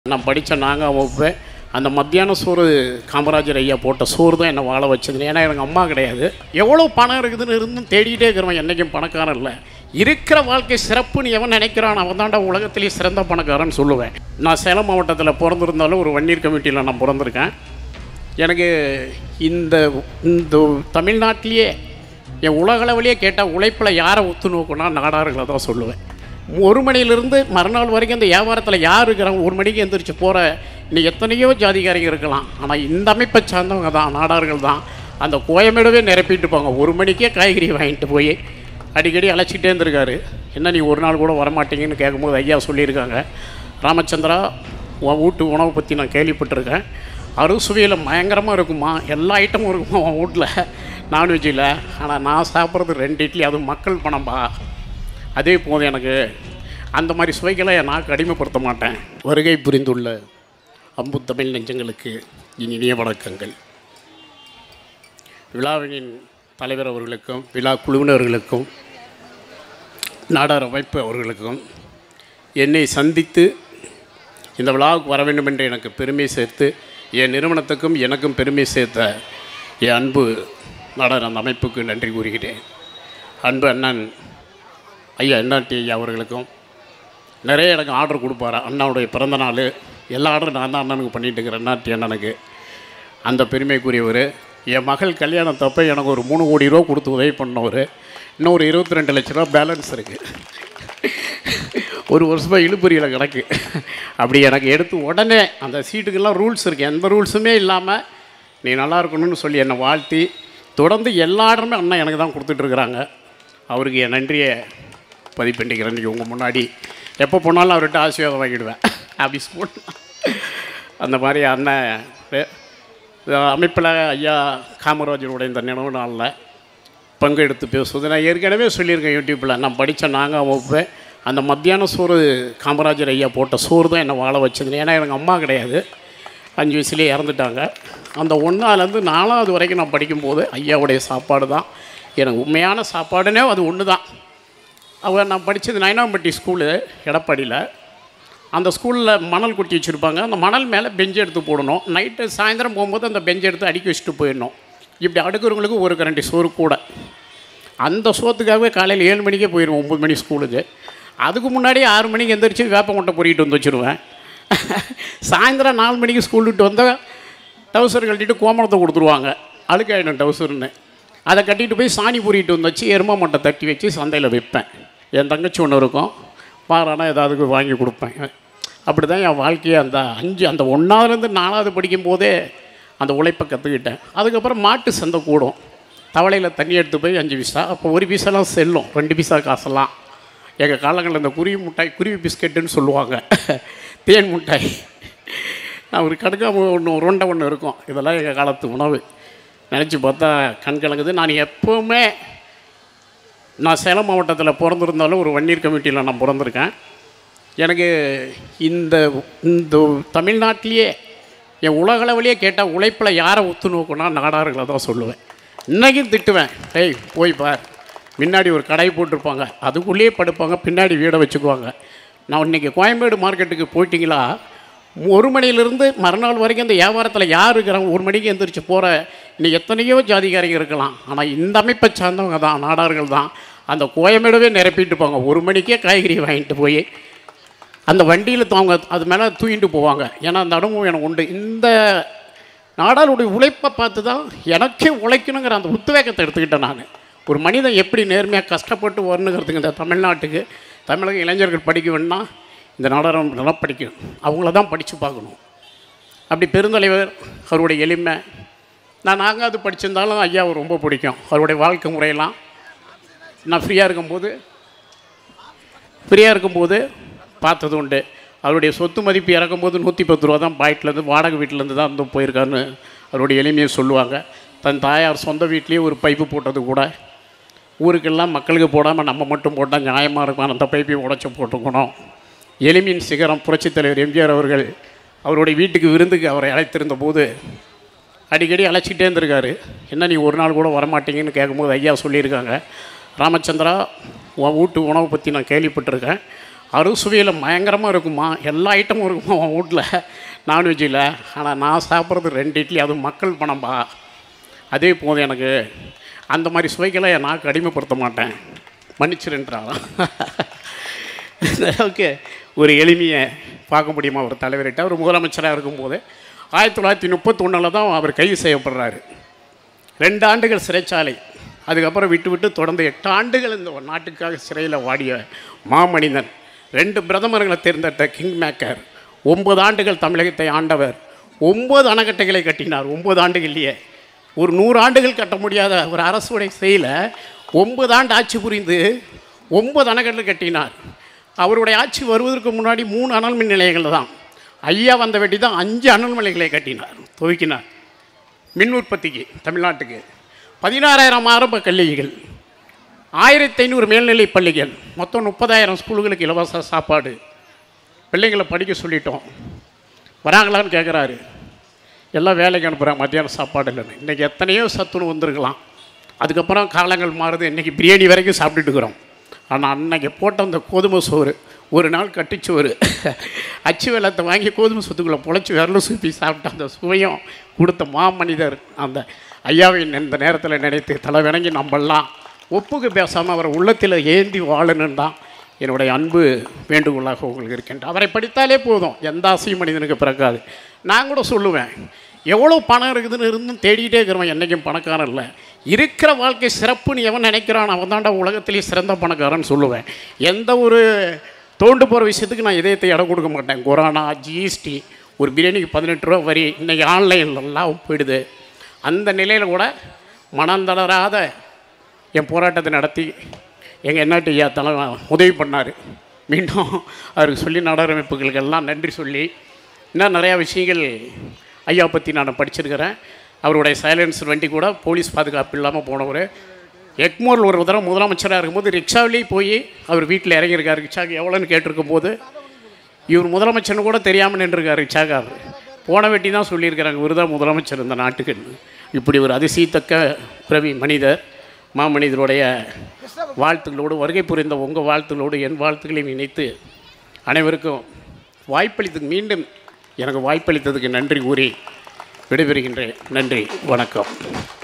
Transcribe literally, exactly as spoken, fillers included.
நான் படித்த நாங்கள் வகுப்பு அந்த மத்தியான சோறு காமராஜர் ஐயா போட்ட சோறு தான் என்னை வாழ வச்சது. ஏன்னா எனக்கு அம்மா கிடையாது. எவ்வளோ பணம் இருக்குதுன்னு இருந்தும் தேடிக்கிட்டே இருக்கிறவன் என்றைக்கும் பணக்காரன் இல்லை. இருக்கிற வாழ்க்கை சிறப்புன்னு எவன் நினைக்கிறான் அவன் தாண்டா உலகத்திலேயே சிறந்த பணக்காரன்னு சொல்லுவேன். நான் சேலம் மாவட்டத்தில் பிறந்திருந்தாலும் ஒரு வன்னியர் கமிட்டியில் நான் பிறந்திருக்கேன். எனக்கு இந்த இந்த தமிழ்நாட்டிலேயே என் உலகளவிலேயே கேட்டால் உழைப்பில் யாரை ஒத்து நோக்குன்னா நாடார்களை தான் சொல்லுவேன். ஒரு மணியிலிருந்து மறுநாள் வரைக்கும் அந்த வியாபாரத்தில் யார் இருக்கிறாங்க, ஒரு மணிக்கு எந்திரிச்சு போகிற இன்னும் எத்தனையோ ஜாதிகாரிங்க இருக்கலாம். ஆனால் இந்த அமைப்பை சார்ந்தவங்க தான் நாடார்கள் தான். அந்த கோயமேடவே நிரப்பிட்டு போங்க. ஒரு மணிக்கே காய்கறி வாங்கிட்டு போய் அடிக்கடி அழைச்சிட்டே இருந்திருக்காரு. என்ன நீ ஒரு நாள் கூட வரமாட்டீங்கன்னு கேட்கும்போது ஐயா சொல்லியிருக்காங்க, ராமச்சந்திரா உன் வீட்டு உணவை பற்றி நான் கேள்விப்பட்டிருக்கேன். அறுசுவையில் பயங்கரமாக இருக்குமா, எல்லா ஐட்டமும் இருக்குமா உன் வீட்டில் நான்வெஜ்ஜில். ஆனால் நான் சாப்பிட்றது ரெண்டு இட்லி, அதுவும் மக்கள் பணம்பா, அதே போதும் எனக்கு. அந்த மாதிரி சுவைகளை நான் அடிமைப்படுத்த மாட்டேன். வருகை புரிந்துள்ள அம்பு தமிழ் நெஞ்சங்களுக்கு இனிய வணக்கங்கள். விழாவின் தலைவர் அவர்களுக்கும் விழா குழுவினர்களுக்கும் நாடார் அமைப்பு அவர்களுக்கும் என்னை சந்தித்து இந்த விழாவுக்கு வர வேண்டும் என்று எனக்கு பெருமை சேர்த்து என் நிறுவனத்துக்கும் எனக்கும் பெருமை சேர்த்த என் அன்பு நாடார் அந்த அமைப்புக்கு நன்றி கூறுகிறேன். அன்பு அண்ணன் ஐயா என்ஆர்டி ஐயா அவர்களுக்கும் நிறைய எனக்கு ஆர்டர் கொடுப்பார். அண்ணாவுடைய பிறந்த நாள் எல்லா ஆர்டரும் நான் தான் அண்ணனுக்கு பண்ணிகிட்டு இருக்கிறேன். என்ஆர்டி அண்ணனுக்கு அந்த பெருமைக்குரியவர். என் மகள் கல்யாணத்தப்போ எனக்கு ஒரு மூணு கோடி ரூபா கொடுத்து உதவி பண்ணவர். இன்னும் ஒரு இருபத்தி ரெண்டு லட்ச ரூபா பேலன்ஸ் இருக்குது. ஒரு வருஷமாக இழுபறியில் கிடக்கு. அப்படி எனக்கு எடுத்து உடனே அந்த சீட்டுக்கெல்லாம் ரூல்ஸ் இருக்குது. எந்த ரூல்ஸுமே இல்லாமல் நீ நல்லா இருக்கணும்னு சொல்லி என்னை வாழ்த்தி தொடர்ந்து எல்லா ஆர்டருமே அண்ணன் எனக்கு தான் கொடுத்துட்ருக்குறாங்க. அவருக்கு என் நன்றியை பதிப்பண்டிக்கிறேன். இன்றைக்கி உங்கள் முன்னாடி எப்போ போனாலும் அவர்கிட்ட ஆசீர்வாதம் வாங்கிடுவேன். அப்படி போட்டு அந்த மாதிரி அண்ணன் அமைப்பில் ஐயா காமராஜருடைய இந்த நினைவு நாளில் பங்கெடுத்து பேசுவது நான் ஏற்கனவே சொல்லியிருக்கேன் யூடியூப்பில். நான் படித்த நாங்கள் வகுப்பு அந்த மத்தியான சோறு காமராஜர் ஐயா போட்ட சோறு தான் என்னை வாழ வச்சது. ஏன்னா எனக்கு அம்மா கிடையாது, அஞ்சு வயசுலேயே இறந்துட்டாங்க. அந்த ஒன்றாலேருந்து நாலாவது வரைக்கும் நான் படிக்கும்போது ஐயாவுடைய சாப்பாடு தான் எனக்கு உண்மையான சாப்பாடுனே அது ஒன்று தான். அவர் நான் படித்தது நயனாம்பட்டி ஸ்கூலு எடப்பாடியில். அந்த ஸ்கூலில் மணல் கொட்டி வச்சுருப்பாங்க. அந்த மணல் மேலே பெஞ்சு எடுத்து போடணும். நைட்டு சாயந்தரம் போகும்போது அந்த பெஞ்சை எடுத்து அடுக்கி வச்சுட்டு போயிடணும். இப்படி அடுக்கிறவங்களுக்கு ஒரு கரண்டி சோறு கூட. அந்த சோத்துக்காகவே காலையில் ஏழு மணிக்கே போயிடுவோம், ஒம்பது மணி ஸ்கூலுக்கு. அதுக்கு முன்னாடியே ஆறு மணிக்கு எந்திரிச்சு வேப்ப கொட்டை பொறிக்கிட்டு வந்து வச்சுருவேன். சாயந்தரம் நாலு மணிக்கு ஸ்கூல் விட்டு வந்தால் டவுசர் கட்டிட்டு கோமணத்தை கொடுத்துருவாங்க, அழுக்காயிடும் டவுசர்னு. அதை கட்டிட்டு போய் சாணி பொறிக்கிட்டு வந்து வச்சு எருமா மட்டை தட்டி வச்சு சந்தையில் விற்பேன். என் தங்கச்சி ஒன்று இருக்கும், வாரானா ஏதாவது வாங்கி கொடுப்பேன். அப்படி தான் என் வாழ்க்கையை அந்த அஞ்சு அந்த ஒன்றாவதுலேருந்து நாலாவது படிக்கும்போதே அந்த உழைப்பை கற்றுக்கிட்டேன். அதுக்கப்புறம் மாட்டு சந்தை கூடும். தவளையில் தண்ணி எடுத்து போய் அஞ்சு பைசா, அப்போ ஒரு பைசாலாம் செல்லும், ரெண்டு பைசா காசெல்லாம். எங்கள் காலங்களில் இந்த குருவி மிட்டாய், குருவி பிஸ்கெட்டுன்னு சொல்லுவாங்க, தேன் மிட்டாய், நான் ஒரு கடுக்கா ஒன்று உருண்டை ஒன்று இருக்கும். இதெல்லாம் எங்கள் காலத்து உணவு. நினச்சி பார்த்தா கண் கலங்குது. நான் எப்போவுமே நான் சேலம் மாவட்டத்தில் பிறந்திருந்தாலும் ஒரு வன்னியர் கமிட்டியில் நான் பிறந்திருக்கேன். எனக்கு இந்த இந்த தமிழ்நாட்டிலேயே என் உலகளவிலேயே கேட்டால் உழைப்பில் யாரை ஒத்து நோக்குன்னா நாடார்களை தான் சொல்லுவேன். இன்றைக்கும் திட்டுவேன், டேய் போய் பார், முன்னாடி ஒரு கடை போட்டிருப்பாங்க, அதுக்குள்ளேயே படுப்பாங்க, பின்னாடி வீடை வச்சுக்குவாங்க. நான் இன்றைக்கி கோயம்பேடு மார்க்கெட்டுக்கு போயிட்டீங்களா, ஒரு மணியிலிருந்து மறுநாள் வரைக்கும் அந்த வியாபாரத்தில் யார் இருக்கிறாங்க, ஒரு மணிக்கு எந்திரிச்சு போகிற இன்னும் எத்தனையோ ஜாதிகாரிங்க இருக்கலாம். ஆனால் இந்த அமைப்பை சார்ந்தவங்க தான் நாடார்கள் தான். அந்த கோயமேடவே நிரப்பிட்டு போங்க. ஒரு மணிக்கே காய்கறி வாங்கிட்டு போய் அந்த வண்டியில் அவங்க அது மேலே தூக்கிட்டு போவாங்க. ஏன்னா அந்த அனுபவம் எனக்கு உண்டு. இந்த நாடாளுடைய உழைப்பை பார்த்து தான் எனக்கே உழைக்கணுங்கிற அந்த உத்வேகத்தை எடுத்துக்கிட்டேன். நான் ஒரு மனிதன் எப்படி நேர்மையாக கஷ்டப்பட்டு வரணுங்கிறதுக்கு இந்த தமிழ்நாட்டுக்கு தமிழக இளைஞர்கள் படிக்க வேணும்னா இந்த நாடாரம் நல்லா படிக்கணும். அவங்கள தான் படித்து பார்க்கணும். அப்படி பெருந்தலைவர் அவருடைய எளிமை, நான் நாங்கள் அது படிச்சிருந்தாலும் ஐயாவை ரொம்ப பிடிக்கும். அவருடைய வாழ்க்கை முறையெல்லாம் நான் ஃப்ரீயாக இருக்கும்போது ஃப்ரீயாக இருக்கும்போது பார்த்தது உண்டு. அவருடைய சொத்து மதிப்பு இறக்கும்போது நூற்றி பத்து ரூபா தான், பாய்ட்லேருந்து வாடகை வீட்டிலேருந்து தான் வந்து போயிருக்காருன்னு அவருடைய எளிமையை சொல்லுவாங்க. தன் தாயார் சொந்த வீட்லேயே ஒரு பைப்பு போட்டது கூட ஊருக்கெல்லாம் மக்களுக்கு போடாமல் நம்ம மட்டும் போட்டால் நியாயமாக இருக்கும், அந்த பைப்பையும் உடச்சி போட்டுக்கணும். எளிமையின் சிகரம் புரட்சித் தலைவர் எம்ஜிஆர் அவர்கள் அவருடைய வீட்டுக்கு விருந்துக்கு அவரை அழைத்திருந்த போது அடிக்கடி அழைச்சிக்கிட்டே இருந்திருக்காரு. என்ன நீ ஒரு நாள் கூட வரமாட்டீங்கன்னு கேட்கும்போது ஐயா சொல்லியிருக்காங்க, ராமச்சந்திரா உன் வீட்டு உணவை பற்றி நான் கேள்விப்பட்டிருக்கேன். அறுசுவையில் பயங்கரமாக இருக்குமா, எல்லா ஐட்டமும் இருக்குமா அவன் வீட்டில் நான்வெஜ்ஜில். ஆனால் நான் சாப்பிட்றது ரெண்டு இட்லி, அதுவும் மக்கள் பணம்பா, அதே போதும் எனக்கு. அந்த மாதிரி சுவைக்கெல்லாம் என் நாக்கு அடிமைப்படுத்த மாட்டேன், மன்னிச்சிருன்றாலும். இந்த அளவுக்கு ஒரு எளிமையை பார்க்க முடியுமா ஒரு தலைவர்கிட்ட? அவர் முதலமைச்சராக இருக்கும்போது ஆயிரத்தி தொள்ளாயிரத்தி முப்பத்தொன்னில் தான் அவர் கைது செய்யப்படுறாரு. ரெண்டு ஆண்டுகள் சிறைச்சாலை, அதுக்கப்புறம் விட்டு விட்டு தொடர்ந்து எட்டு ஆண்டுகள் இந்த நாட்டுக்காக சிறையில் வாடிய மாமனிதன், ரெண்டு பிரதமர்களை தேர்ந்தெடுத்த கிங் மேக்கர், ஒன்பது ஆண்டுகள் தமிழகத்தை ஆண்டவர், ஒம்பது அணைக்கட்டைகளை கட்டினார். ஒம்பது ஆண்டுகள்லையே ஒரு நூறு ஆண்டுகள் கட்ட முடியாத ஒரு அரசுடைய செயல ஒன்பது ஆண்டு ஆட்சி புரிந்து ஒன்பது அணைக்கட்டை கட்டினார். அவருடைய ஆட்சி வருவதற்கு முன்னாடி மூணு அனல் மின் நிலையங்கள் தான். ஐயா வந்த வெட்டி தான் அஞ்சு அனல் நிலையங்களை கட்டினார், துவக்கினார். மின் உற்பத்திக்கு தமிழ்நாட்டுக்கு பதினாறாயிரம் ஆரம்ப கல்விகள், ஆயிரத்தி ஐநூறு மேல்நிலை பள்ளிகள், மொத்தம் முப்பதாயிரம் ஸ்கூல்களுக்கு இலவச சாப்பாடு. பிள்ளைங்களை படிக்க சொல்லிட்டோம், வராங்களான்னு கேட்குறாரு. எல்லாம் வேலைக்கு அனுப்புகிறாங்க, மத்தியானம் சாப்பாடு இல்லைன்னு. இன்றைக்கி எத்தனையோ சத்துணவு வந்துருக்கலாம். அதுக்கப்புறம் காலங்கள் மாறுது, இன்றைக்கி பிரியாணி வரைக்கும் சாப்பிட்டுட்டு இருக்கிறோம். ஆனால் அன்றைக்கி போட்ட அந்த கோதுமை சோறு, ஒரு நாள் கட்டிச்சோறு, அச்சு வெள்ளத்தை வாங்கி கோதுமை சொத்துக்குள்ளே பொழைச்சி விரலும் சுற்றி சாப்பிட்ட அந்த சுவையும் கொடுத்த மாமனிதர் அந்த ஐயாவை இந்த நேரத்தில் நினைத்து தலை வணங்கி நம்மெல்லாம் ஒப்புக்கு பேசாமல் அவரை உள்ளத்தில் ஏந்தி வாழணுன்னு தான் என்னுடைய அன்பு வேண்டுகோளாக உங்களுக்கு இருக்கின்ற. அவரை படித்தாலே போதும், எந்த ஆசையும் மனிதனுக்கு பிறக்காது. நான் கூட சொல்லுவேன், எவ்வளோ பணம் இருக்குதுன்னு இருந்தும் தேடிக்கிட்டே இருக்கிறவன் என்றைக்கும் பணக்காரன் இல்லை. இருக்கிற வாழ்க்கை சிறப்புன்னு எவன் நினைக்கிறான் அவன் தாண்டா உலகத்திலேயே சிறந்த பணக்காரன்னு சொல்லுவேன். எந்த ஒரு தோண்டு போகிற விஷயத்துக்கு நான் இதயத்தை இடம் கொடுக்க மாட்டேன். கொரோனா, ஜிஎஸ்டி, ஒரு பிரியாணிக்கு பதினெட்டு ரூபா வரி, இன்றைக்கி ஆன்லைன்லாம் போயிடுது. அந்த நிலையில் கூட மனம் தளராத என் போராட்டத்தை நடத்தி எங்கள் என்னாட்டு ஐயா தலை உதவி பண்ணார். மீண்டும் அவருக்கு சொல்லி நாடார் அமைப்புகளுக்கெல்லாம் நன்றி சொல்லி, இன்னும் நிறையா விஷயங்கள் ஐயா பற்றி நான் படிச்சிருக்கிறேன். அவருடைய சைலன்சர் வண்டி கூட போலீஸ் பாதுகாப்பு இல்லாமல் போனவர். எக்மோரில் ஒரு தடவை முதலமைச்சராக இருக்கும்போது ரிக்ஷாவிலேயே போய் அவர் வீட்டில் இறங்கியிருக்கார். ரிக்ஷாவுக்கு எவ்வளோன்னு கேட்டிருக்கும் போது இவர் முதலமைச்சர்னு கூட தெரியாமல் நின்றுருக்கார் ரிக்ஷாக்கார். போன வெட்டி தான் சொல்லியிருக்கிறாங்க, இவர் தான் முதலமைச்சர் இந்த நாட்டுக்குன்னு. இப்படி ஒரு அதிசயத்தக்க பிறவி மனிதர், மாமனிதருடைய வாழ்த்துக்களோடு வருகை புரிந்த உங்கள் வாழ்த்துக்களோடு என் வாழ்த்துக்களையும் இணைத்து அனைவருக்கும் வாய்ப்பளித்ததுக்கு, மீண்டும் எனக்கு வாய்ப்பளித்ததுக்கு நன்றி கூறி விடைபெறுகின்றேன். நன்றி, வணக்கம்.